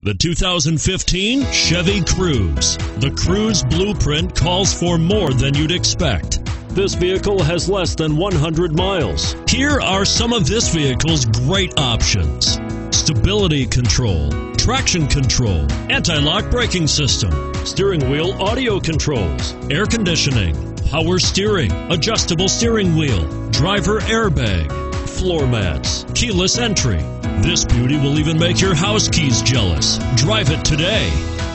The 2015 Chevy Cruze. The Cruze blueprint calls for more than you'd expect. This vehicle has less than 100 miles. Here are some of this vehicle's great options: stability control, traction control, anti-lock braking system, steering wheel audio controls, air conditioning, power steering, adjustable steering wheel, driver airbag, floor mats, keyless entry. This beauty will even make your house keys jealous. Drive it today.